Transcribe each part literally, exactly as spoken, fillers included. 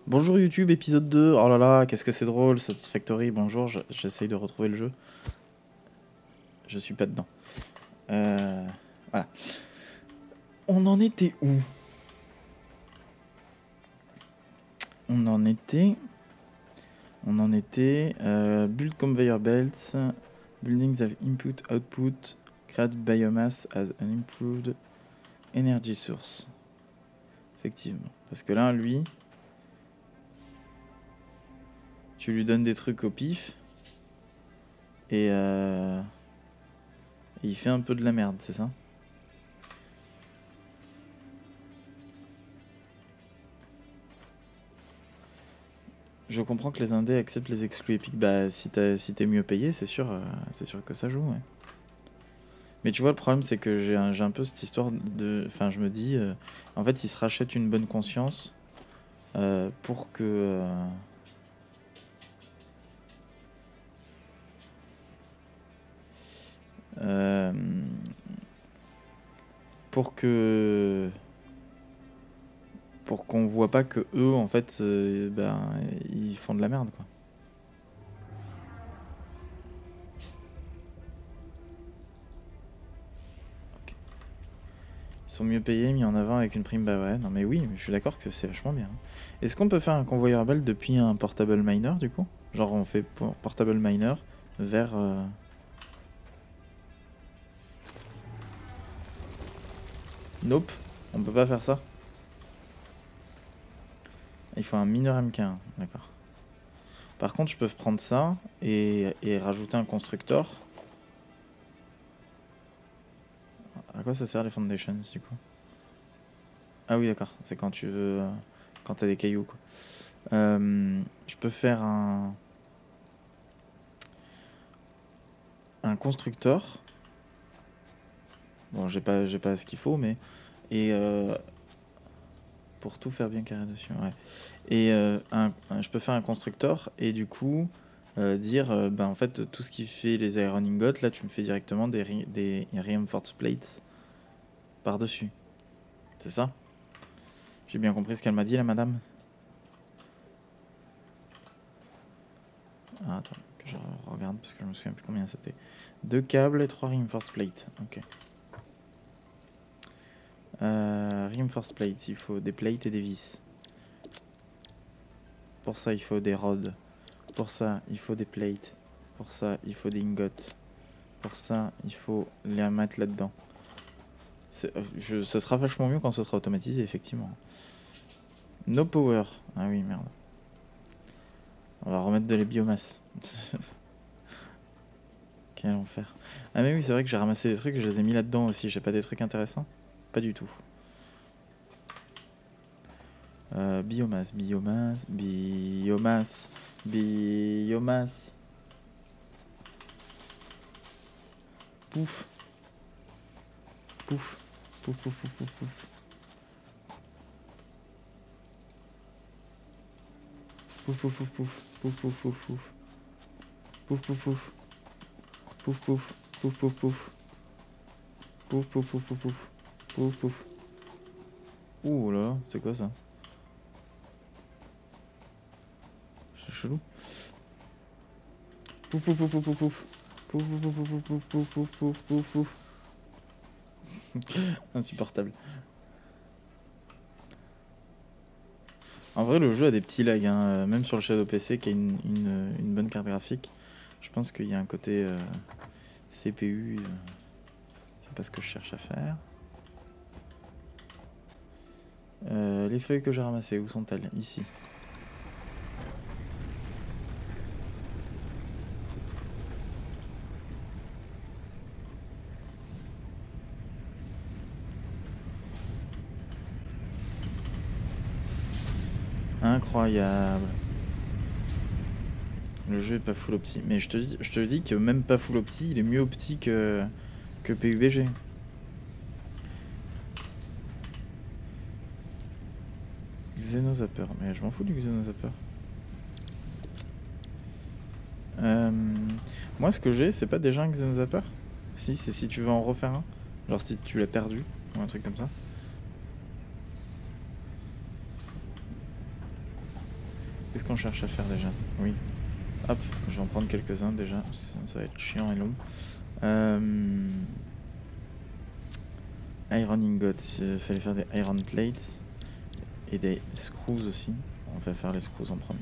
Bonjour YouTube, épisode deux. Oh là là, qu'est-ce que c'est drôle, Satisfactory. Bonjour, je- j'essaye de retrouver le jeu. Je suis pas dedans. Euh, voilà. On en était où? On en était... On en était... Euh, build conveyor belts. Buildings have input, output. Create biomass as an improved energy source. Effectivement. Parce que là, lui... Tu lui donnes des trucs au pif. Et, euh, et il fait un peu de la merde, c'est ça? Je comprends que les indés acceptent les exclus épiques. Bah, si t'es si t'es mieux payé, c'est sûr, euh, c'est sûr que ça joue, ouais. Mais tu vois, le problème, c'est que j'ai un, j'ai un peu cette histoire de... Enfin, je me dis... euh, en fait, ils se rachètent une bonne conscience euh, pour que... euh, euh, pour que... Pour qu'on voit pas que eux, en fait, euh, ben, ils font de la merde, quoi. Ils sont mieux payés, mis en avant avec une prime. Bah ouais, non mais oui, mais je suis d'accord que c'est vachement bien. Est-ce qu'on peut faire un convoyeur belt depuis un portable miner du coup? Genre on fait pour portable miner vers... Euh... Nope, on peut pas faire ça. Il faut un mineur M K un, d'accord. Par contre je peux prendre ça et, et rajouter un constructeur. À quoi ça sert les foundations du coup? Ah oui d'accord, c'est quand tu veux... Euh, quand t'as des cailloux quoi. Euh, je peux faire un... Un constructeur. Bon, j'ai pas, j'ai pas ce qu'il faut, mais... Et euh, pour tout faire bien carré dessus, ouais. Et euh, un, un, je peux faire un constructeur et du coup euh, dire, euh, bah, en fait, tout ce qui fait les iron ingots, là, tu me fais directement des, des reinforced plates par-dessus. C'est ça? J'ai bien compris ce qu'elle m'a dit, la madame? Ah, attends, que je regarde parce que je me souviens plus combien c'était. Deux câbles et trois reinforced plates. Ok. Euh, reinforced plates, il faut des plates et des vis. Pour ça, il faut des rods. Pour ça, il faut des plates. Pour ça, il faut des ingots. Pour ça, il faut les mettre là-dedans. Je, ça sera vachement mieux quand ce sera automatisé, effectivement. No power. Ah oui, merde. On va remettre de les biomasses. Quel enfer. Ah mais oui, c'est vrai que j'ai ramassé des trucs et je les ai mis là-dedans aussi. J'ai pas des trucs intéressants? Pas du tout. Euh, biomasse, biomasse, biomasse, biomasse. Pouf. Pouf. Pouf, pouf, pouf, pouf, pouf. Pouf, pouf, pouf, pouf. Pouf, pouf, pouf, pouf. Pouf, pouf, pouf. Pouf, pouf. Pouf, pouf, pouf. Pouf, pouf, pouf, pouf, pouf. Pouf, pouf. Ouh là, c'est quoi ça? C'est chelou. Pouf, pouf, pouf, pouf, pouf, pouf. Pouf, pouf, pouf, pouf, pouf, pouf, pouf, pouf, pouf. Insupportable. En vrai, le jeu a des petits lags, hein. Même sur le Shadow P C qui a une, une, une bonne carte graphique. Je pense qu'il y a un côté euh, C P U. Euh, c'est pas ce que je cherche à faire. Euh, les feuilles que j'ai ramassées, où sont-elles? Ici. Incroyable. Le jeu est pas full opti. Mais je te dis, je te dis que même pas full opti, il est mieux opti que, que P U B G. Xenozapper. Mais je m'en fous du Xenozapper. Euh, moi, ce que j'ai, c'est pas déjà un Xenozapper? Si, c'est si tu veux en refaire un. Genre si tu l'as perdu, ou un truc comme ça. qu'est-ce qu'on cherche à faire déjà? Oui. Hop, je vais en prendre quelques-uns déjà, ça, ça va être chiant et long. Euh... Iron ingots, il fallait faire des iron plates et des screws aussi. On va faire les screws en premier.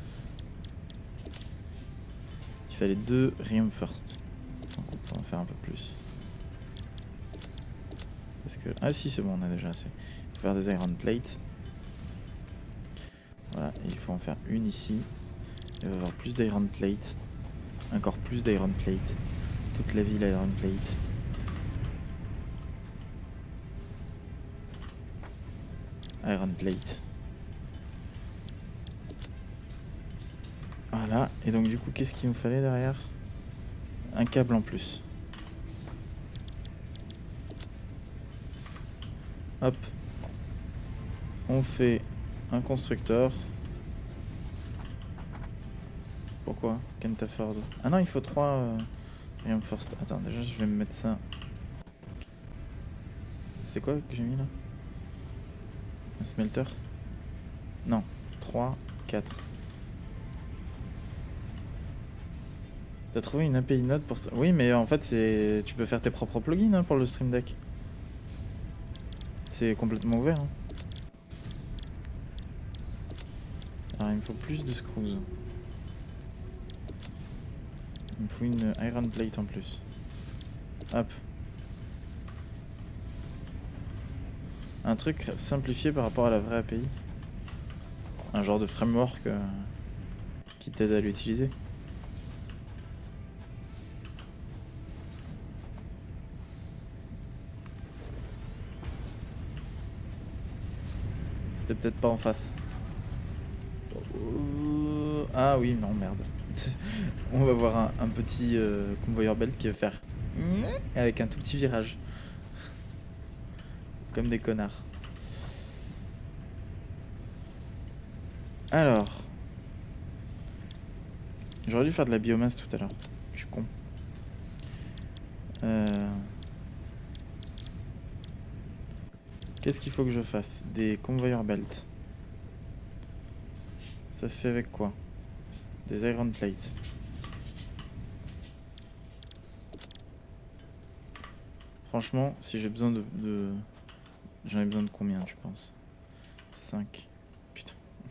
Il fallait deux reinforced. Donc on peut en faire un peu plus. Parce que... Ah si, c'est bon, on a déjà assez. Il faut faire des iron plates. Voilà, et il faut en faire une ici. Il va y avoir plus d'iron plate. Encore plus d'iron plate. Toute la ville iron plate. Iron plate. Voilà, et donc du coup, qu'est-ce qu'il nous fallait derrière? Un câble en plus. Hop. On fait un constructeur. Pourquoi? Kentaford. Ah non, il faut trois euh, reinforced. Attends, déjà, je vais me mettre ça. C'est quoi que j'ai mis là? Un smelter? Non, trois, quatre. T'as trouvé une A P I Node pour ça? Oui, mais en fait, c'est tu peux faire tes propres plugins hein, pour le Stream Deck. C'est complètement ouvert. Hein. Alors, il me faut plus de screws. Il me faut une iron plate en plus. Hop. Un truc simplifié par rapport à la vraie A P I. Un genre de framework euh, qui t'aide à l'utiliser. C'était peut-être pas en face. Euh... Ah oui, non, merde. On va voir un, un petit euh, convoyeur belt qui va faire avec un tout petit virage. Comme des connards. Alors. J'aurais dû faire de la biomasse tout à l'heure. Je suis con. Euh... Qu'est-ce qu'il faut que je fasse? Des convoyeurs belt. Ça se fait avec quoi? Des iron plates. Franchement, si j'ai besoin de... de... J'en ai besoin de combien, tu penses? cinq. Putain.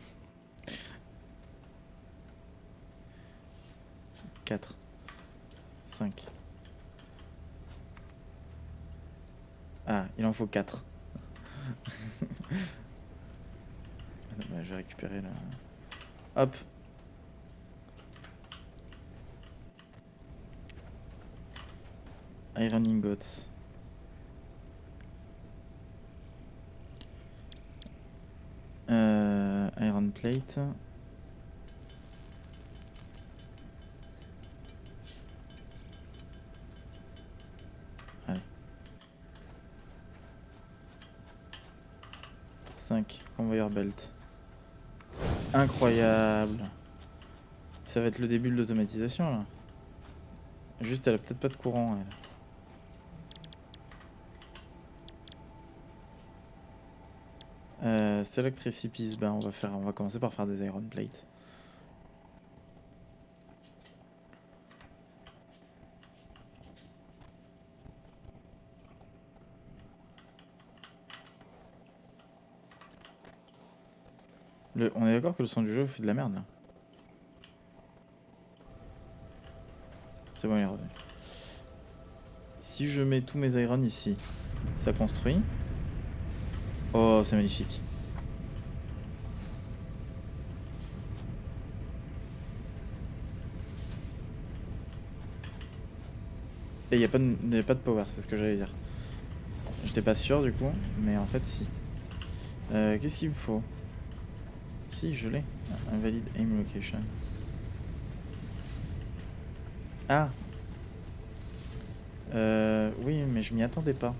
quatre. cinq. Ah, il en faut quatre. Bah, je vais récupérer là. Hop. Iron ingots. Euh, iron plate. Allez. cinq. Conveyor belt. Incroyable. Ça va être le début de l'automatisation là. Juste elle a peut-être pas de courant elle. Euh, select recipes, ben on va faire, on va commencer par faire des iron plates. Le, on est d'accord que le son du jeu fait de la merde là. C'est bon, il est revenu. Si je mets tous mes iron ici, ça construit. Oh, c'est magnifique. Et il n'y a, a pas de power, c'est ce que j'allais dire. J'étais pas sûr du coup, mais en fait si. Euh, Qu'est-ce qu'il me faut? Si, je l'ai. Invalid aim location. Ah euh, oui, mais je m'y attendais pas.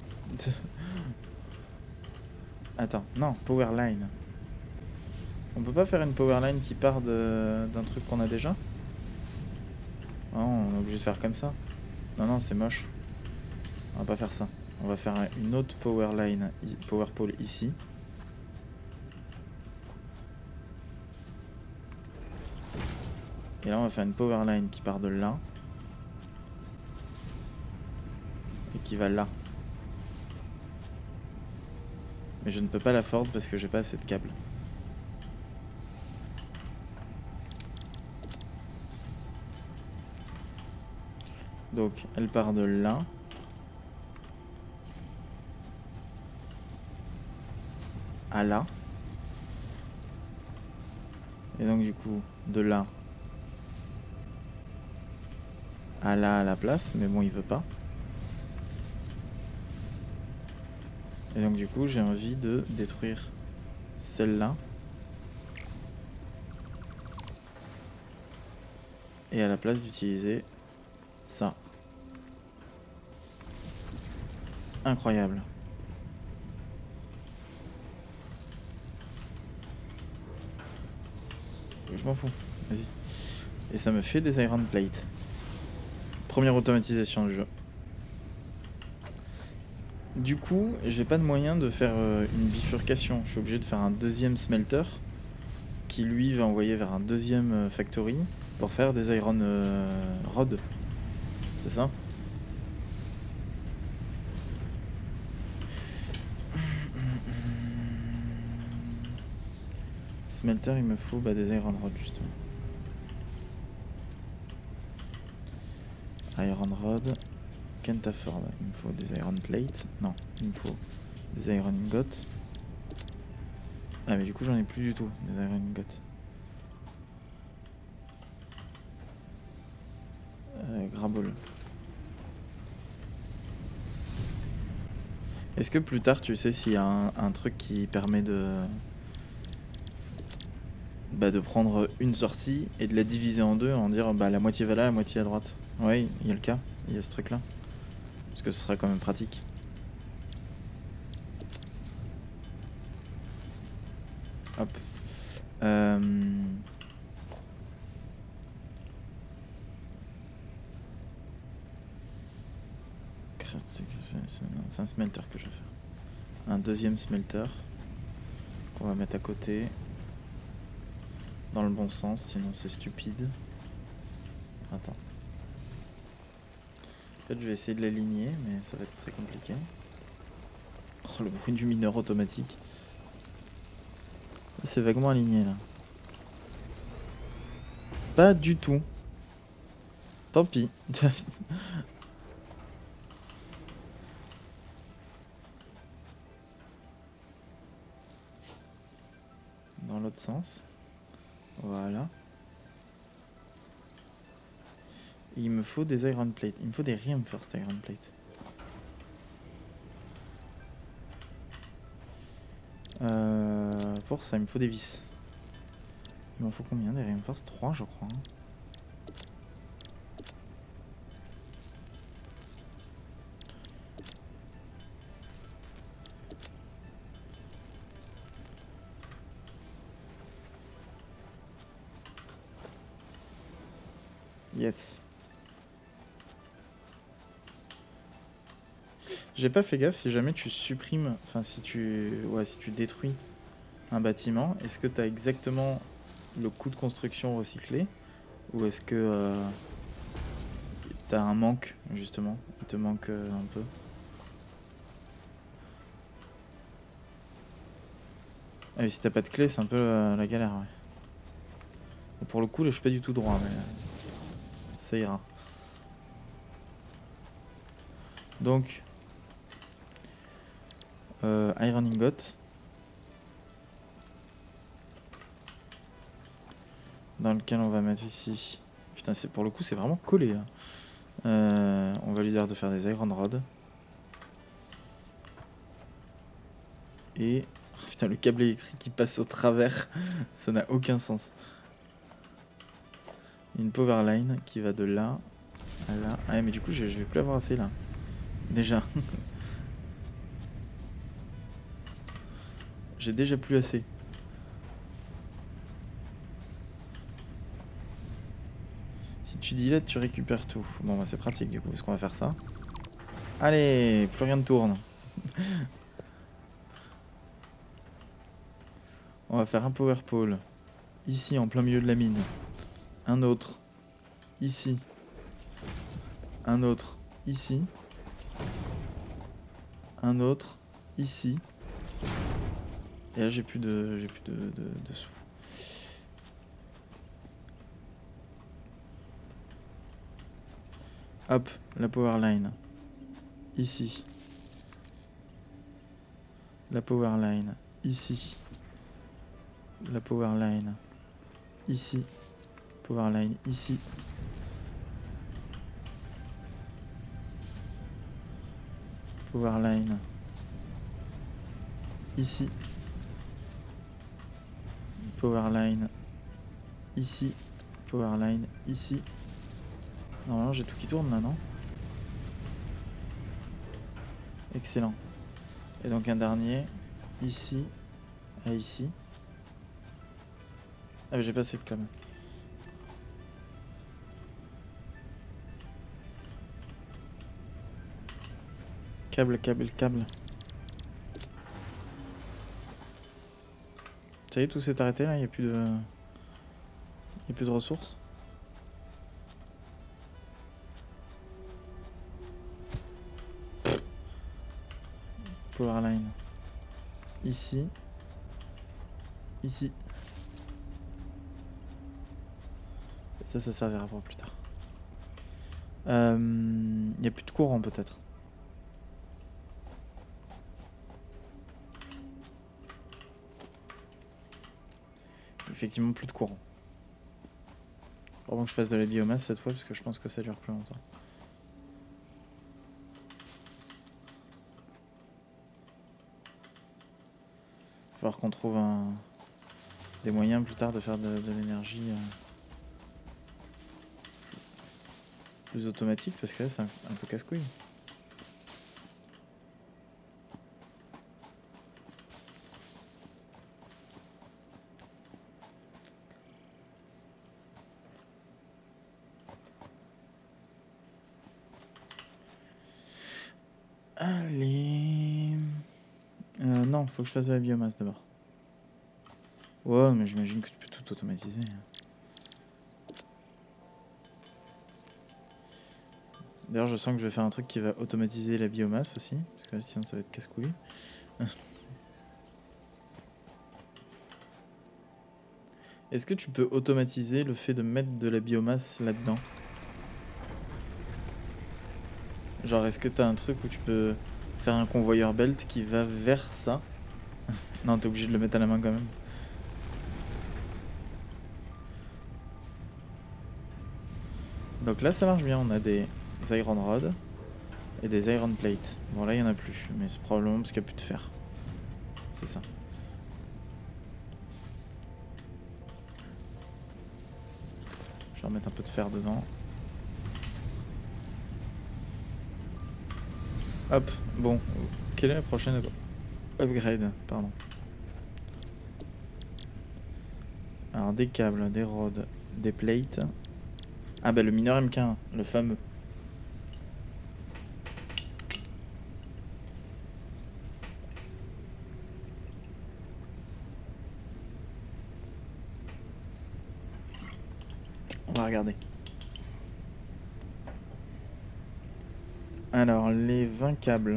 Attends, non, power line. On peut pas faire une power line qui part d'un truc qu'on a déjà? Non, on est obligé de faire comme ça. Non, non, c'est moche. On va pas faire ça. On va faire une autre power line, power pole ici. Et là on va faire une power line qui part de là. Et qui va là. Mais je ne peux pas la ford parce que j'ai pas assez de câbles. Donc elle part de là. À là. Et donc du coup de là à là à la place, mais bon il veut pas. Et donc du coup j'ai envie de détruire celle-là. Et à la place d'utiliser ça. Incroyable. Je m'en fous, vas-y. Et ça me fait des Iron Plate. Première automatisation du jeu. Du coup, j'ai pas de moyen de faire euh, une bifurcation. Je suis obligé de faire un deuxième smelter qui lui va envoyer vers un deuxième euh, factory pour faire des Iron euh, Rod. C'est ça? Smelter, il me faut bah, des Iron Rod justement. Iron Rod. Kentaford, il me faut des Iron Plate. Non, il me faut des Iron Ingots. Ah mais du coup j'en ai plus du tout, des Iron Ingots. Euh, Grabble. Est-ce que plus tard tu sais s'il y a un, un truc qui permet de... Bah de prendre une sortie et de la diviser en deux, en dire bah la moitié va là, la moitié à droite. Ouais, il y a le cas, il y a ce truc là. Parce que ce sera quand même pratique. Hop. Euh... C'est un smelter que je vais faire. Un deuxième smelter qu'on va mettre à côté. Dans le bon sens, sinon c'est stupide. Attends. En fait, je vais essayer de l'aligner, mais ça va être très compliqué. Oh, le bruit du mineur automatique. C'est vaguement aligné là. Pas du tout. Tant pis. Dans l'autre sens. Voilà. Il me faut des Iron Plate. Il me faut des Reinforced Iron Plate. Euh, pour ça, il me faut des vis. Il m'en faut combien? Des Reinforced? Trois, je crois. Hein. Yes. J'ai pas fait gaffe, si jamais tu supprimes, enfin si tu, ouais, si tu détruis un bâtiment, est-ce que tu as exactement le coût de construction recyclé ou est-ce que euh, tu as un manque justement? Il te manque euh, un peu. Ah mais si t'as pas de clé, c'est un peu euh, la galère. Ouais. Et pour le coup, là, je suis pas du tout droit, mais euh, ça ira. Donc, euh, Iron Ingot. Dans lequel on va mettre ici. Putain, c'est pour le coup, c'est vraiment collé là. Euh, on va lui dire de faire des Iron Rod. Et. Oh, putain, le câble électrique qui passe au travers, ça n'a aucun sens. Une power line qui va de là à là. Ah, mais du coup, je, je vais plus avoir assez là. Déjà. J'ai déjà plus assez. Si tu dis là, tu récupères tout. Bon, bah, c'est pratique du coup, parce qu'on va faire ça. Allez, plus rien ne tourne. On va faire un power pole ici en plein milieu de la mine. Un autre ici. Un autre ici. Un autre ici. Et là j'ai plus de j'ai plus de, de, de sous. Hop, la power line. Ici. La power line. Ici. La power line. Ici. Power line. Ici. Power line. Ici. Power line. Ici. Power line. Ici. Normalement j'ai tout qui tourne là, non? Excellent. Et donc un dernier. Ici. À ici. Ah mais j'ai pas assez de câbles. Câble, câble, câble. Ça y est, tout s'est arrêté là, il n'y a plus de... Il n'y a plus de ressources. Powerline. Ici. Ici. Ça, ça servira pour plus tard. Il euh, n'y a plus de courant peut-être. Effectivement, plus de courant. Vraiment que je fasse de la biomasse cette fois parce que je pense que ça dure plus longtemps. Il va falloir qu'on trouve un... des moyens plus tard de faire de, de l'énergie euh, plus automatique parce que là c'est un, un peu casse-couille. Allez... Euh, non, faut que je fasse de la biomasse d'abord. Ouais, mais j'imagine que tu peux tout automatiser. D'ailleurs, je sens que je vais faire un truc qui va automatiser la biomasse aussi, parce que sinon ça va être casse-couille. Est-ce que tu peux automatiser le fait de mettre de la biomasse là-dedans? Genre, est-ce que t'as un truc où tu peux faire un convoyeur belt qui va vers ça? Non, t'es obligé de le mettre à la main quand même. Donc là, ça marche bien. On a des iron rods et des iron plates. Bon, là, il n'y en a plus, mais c'est probablement parce qu'il n'y a plus de fer. C'est ça. Je vais remettre un peu de fer dedans. Hop, bon. Quelle est la prochaine upgrade? Pardon. Alors, des câbles, des rods, des plates. Ah bah le mineur M K un, le fameux. On va regarder. Alors, les vingt câbles.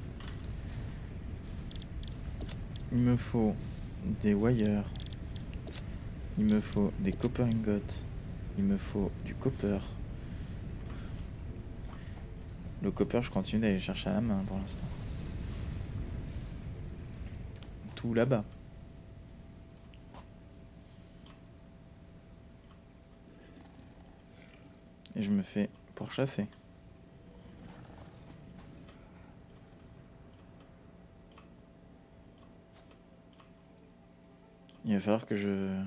Il me faut des wires. Il me faut des copper ingots. Il me faut du copper. Le copper, je continue d'aller chercher à la main pour l'instant. Tout là-bas. Et je me fais pourchasser. Il va falloir que je... Il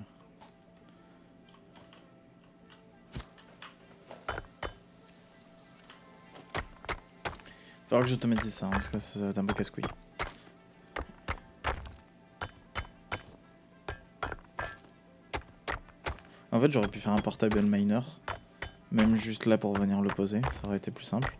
va falloir que j'automatise ça, hein, parce que ça va être un peu casse-couille. En fait, j'aurais pu faire un portable miner. Même juste là pour venir le poser, ça aurait été plus simple.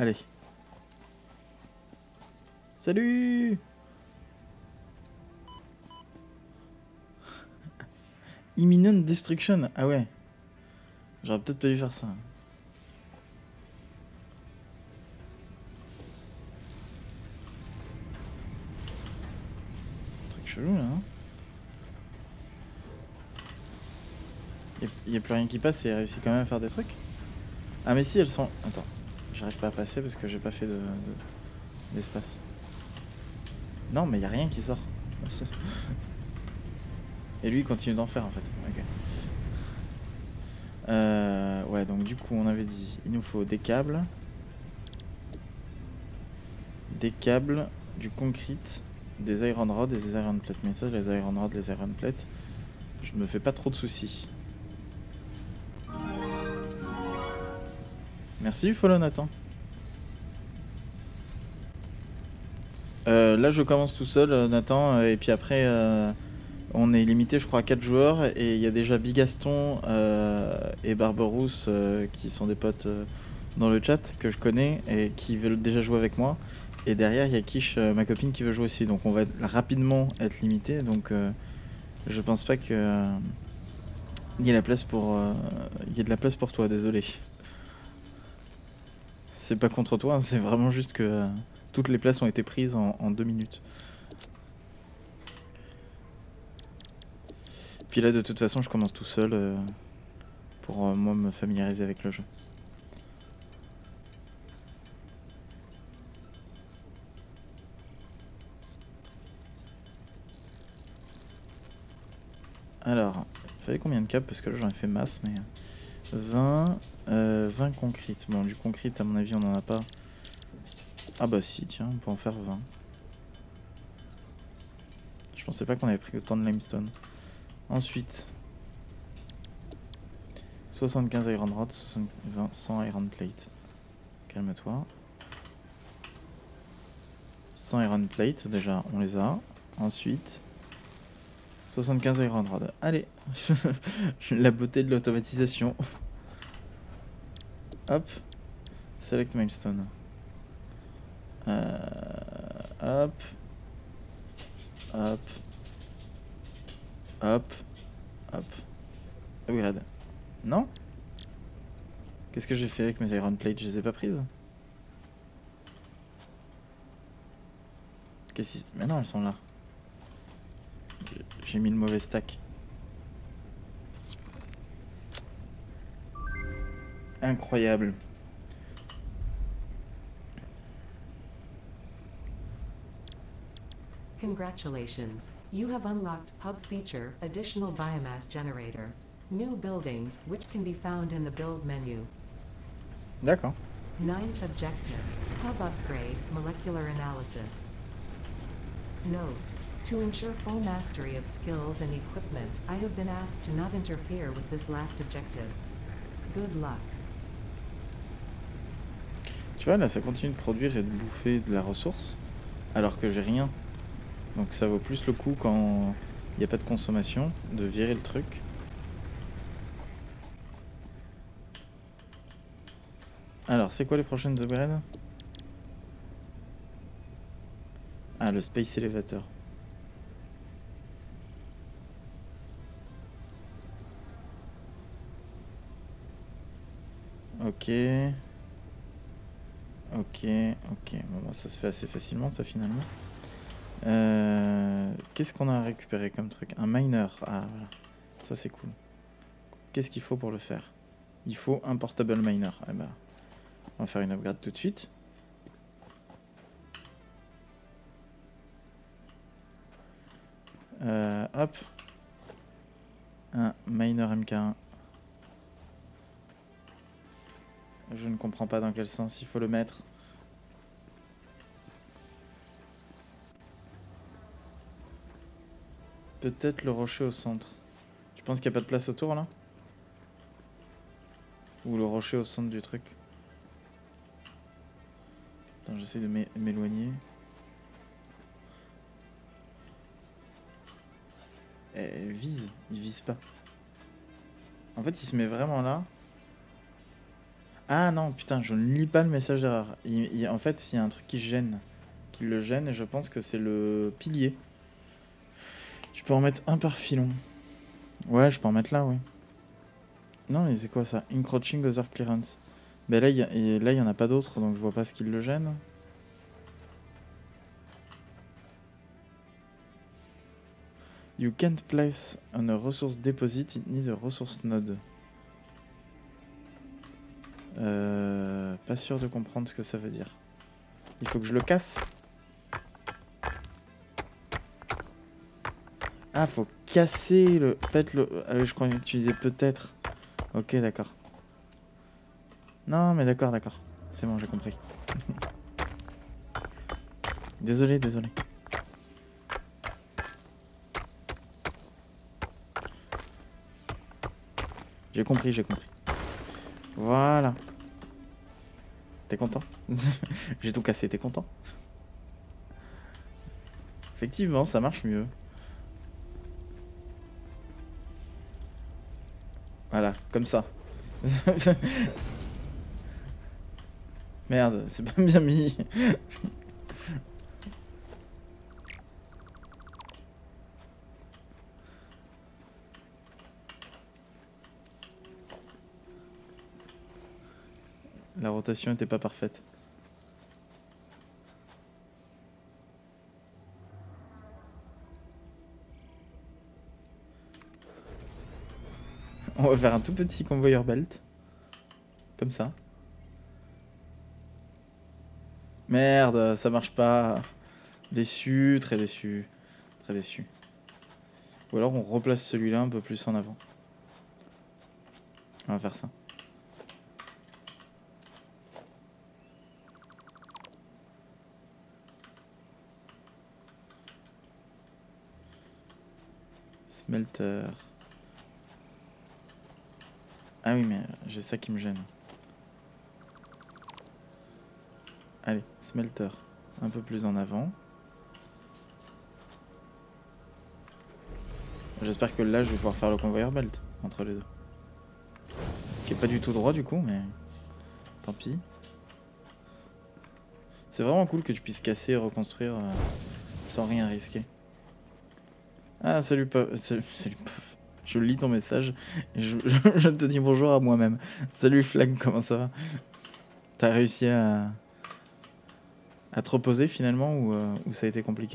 Allez. Salut. Imminent destruction. Ah ouais. J'aurais peut-être pas dû faire ça. Truc chelou là. Hein. Il n'y a plus rien qui passe et elle réussit quand même à faire des trucs. Ah mais si, elles sont... Attends. J'arrive pas à passer parce que j'ai pas fait de... de... d'espace. Non mais il n'y a rien qui sort. Et lui il continue d'en faire en fait. Ok. Euh, ouais, donc du coup on avait dit il nous faut des câbles, des câbles, du concrete, des iron rods et des iron plates. Mais ça, les iron rods, les iron plates, je me fais pas trop de soucis. Merci du follow Nathan. Euh, là je commence tout seul Nathan, et puis après euh, on est limité je crois à quatre joueurs et il y a déjà Bigaston euh, et Barberousse euh, qui sont des potes euh, dans le chat que je connais et qui veulent déjà jouer avec moi. Et derrière il y a Kish, euh, ma copine, qui veut jouer aussi. Donc on va rapidement être limité. Donc euh, je pense pas que euh, il y ait la place pour euh, il y ait de la place pour toi, désolé. C'est pas contre toi, hein, c'est vraiment juste que euh, toutes les places ont été prises en, en deux minutes. Puis là, de toute façon, je commence tout seul euh, pour euh, moi me familiariser avec le jeu. Alors, il fallait combien de câbles? Parce que là, j'en ai fait masse, mais... vingt, euh, vingt concrete. Bon, du concrete, à mon avis, on n'en a pas. Ah bah si, tiens, on peut en faire vingt. Je pensais pas qu'on avait pris autant de limestone. Ensuite... soixante-quinze iron rods, vingt, cent iron plate. Calme-toi. cent iron plate, déjà, on les a. Ensuite... soixante-quinze iron rods. Allez. La beauté de l'automatisation. Hop. Select milestone. Euh, hop. Hop. Hop. Hop. Upgrade. Non? Qu'est-ce que j'ai fait avec mes iron plates? Je les ai pas prises? Qu'est-ce qui... Mais non, elles sont là. J'ai mis le mauvais stack. Incroyable. Congratulations. You have unlocked Hub Feature, Additional Biomass Generator. New buildings, which can be found in the build menu. D'accord. Ninth objective, Hub Upgrade, Molecular Analysis. Note, to ensure full mastery of skills and equipment, I have been asked to not interfere with this last objective. Good luck. Tu vois, là, ça continue de produire et de bouffer de la ressource, alors que j'ai rien. Donc ça vaut plus le coup quand il n'y a pas de consommation, de virer le truc. Alors, c'est quoi les prochaines upgrades? Ah, le Space Elevator. Ok. Ok, ok. Bon, bah, ça se fait assez facilement, ça, finalement. Euh, Qu'est-ce qu'on a récupéré comme truc? Un miner. Ah, voilà. Ça, c'est cool. Qu'est-ce qu'il faut pour le faire? Il faut un portable miner. Eh ben, on va faire une upgrade tout de suite. Euh, hop. Un miner M K un. Je ne comprends pas dans quel sens il faut le mettre. Peut-être le rocher au centre. Tu penses qu'il n'y a pas de place autour là? Ou le rocher au centre du truc? Attends, j'essaie de m'éloigner. Eh, vise, il vise pas. En fait, il se met vraiment là. Ah non, putain, je ne lis pas le message d'erreur. Il- il- En fait, il y a un truc qui gêne. Qui le gêne, et je pense que c'est le pilier. Tu peux en mettre un par filon. Ouais, je peux en mettre là, oui. Non, mais c'est quoi ça? Encroaching other clearance. Ben là, il y a- et là, il y en a pas d'autres, donc je vois pas ce qui le gêne. You can't place on a resource deposit, it needs a resource node. Euh, pas sûr de comprendre ce que ça veut dire. Il faut que je le casse. Ah, faut casser le... Peut-être le... Ah oui, je crois utiliser peut-être. Ok, d'accord. Non, mais d'accord, d'accord. C'est bon, j'ai compris. Désolé, désolé. J'ai compris, j'ai compris. Voilà. T'es content? J'ai tout cassé, t'es content? Effectivement, ça marche mieux. Voilà, comme ça. Merde, c'est pas bien mis. La rotation était pas parfaite. On va faire un tout petit convoyeur belt. Comme ça. Merde, ça marche pas. Déçu, très déçu. Très déçu. Ou alors on replace celui-là un peu plus en avant. On va faire ça. Smelter. Ah oui, mais j'ai ça qui me gêne. Allez, smelter. Un peu plus en avant. J'espère que là, je vais pouvoir faire le convoyeur belt entre les deux. Qui est pas du tout droit du coup, mais tant pis. C'est vraiment cool que tu puisses casser et reconstruire euh, sans rien risquer. Ah, salut Puff. Salut, salut Puff. Je lis ton message et je, je, je te dis bonjour à moi-même. Salut Flag, comment ça va? T'as réussi à, à te reposer finalement ou, euh, ou ça a été compliqué?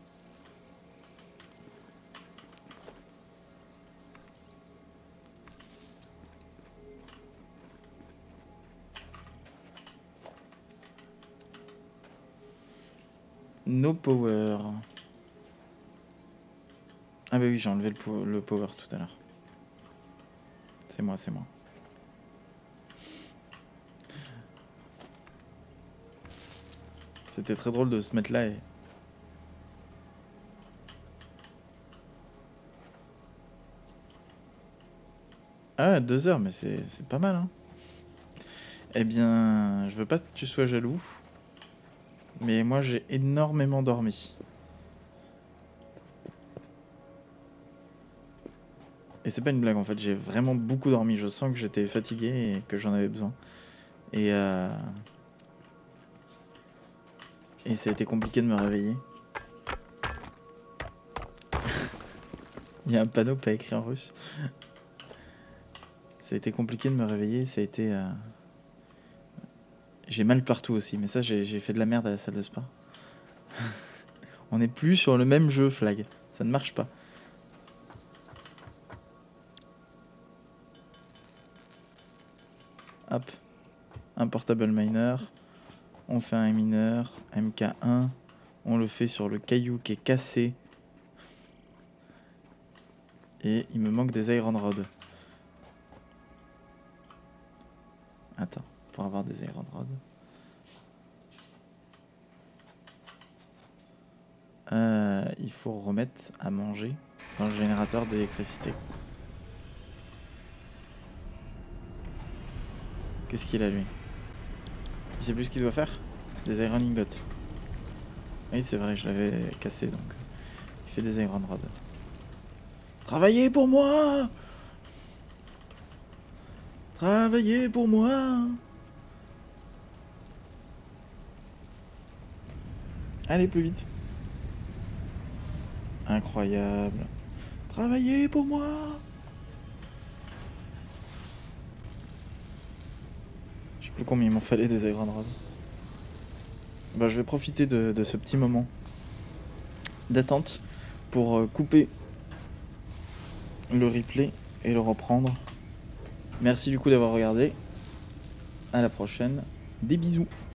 No power. Ah bah oui, j'ai enlevé le, po le power tout à l'heure. C'est moi, c'est moi. C'était très drôle de se mettre là et... Ah, deux heures, mais c'est pas mal, hein. Eh bien, je veux pas que tu sois jaloux, mais moi j'ai énormément dormi. Et c'est pas une blague en fait, j'ai vraiment beaucoup dormi. Je sens que j'étais fatigué et que j'en avais besoin. Et, euh... et ça a été compliqué de me réveiller. Il y a un panneau pas écrit en russe. Ça a été compliqué de me réveiller, ça a été... Euh... J'ai mal partout aussi, mais ça j'ai fait de la merde à la salle de sport. On n'est plus sur le même jeu, Flag. Ça ne marche pas. Hop. Un portable miner. On fait un mineur. M K un. On le fait sur le caillou qui est cassé. Et il me manque des iron rods. Attends, pour avoir des iron rods. Euh, il faut remettre à manger dans le générateur d'électricité. Qu'est-ce qu'il a lui? Il sait plus ce qu'il doit faire? Des iron ingots. Oui, c'est vrai, je l'avais cassé donc. Il fait des iron rods. Travaillez pour moi! Travaillez pour moi! Allez, plus vite. Incroyable. Travaillez pour moi. Je sais plus combien il m'en fallait des Iron Rod. Bah, je vais profiter de, de ce petit moment d'attente pour euh, couper le replay et le reprendre. Merci du coup d'avoir regardé. À la prochaine. Des bisous.